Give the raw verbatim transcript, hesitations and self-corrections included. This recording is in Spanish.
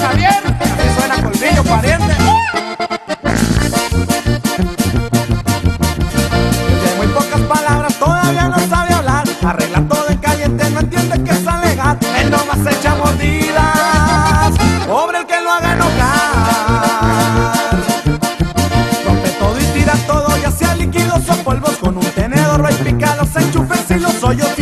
Javier, así suena Colmillo pariente. De muy pocas palabras todavía no sabe hablar, arregla todo en caliente, no entiende que es alegar. Él nomás echa mordidas, pobre el que lo haga enojar. Rompe todo y tira todo, ya sea líquidos o polvos, con un tenedor va y pica los enchufes y los hoyos.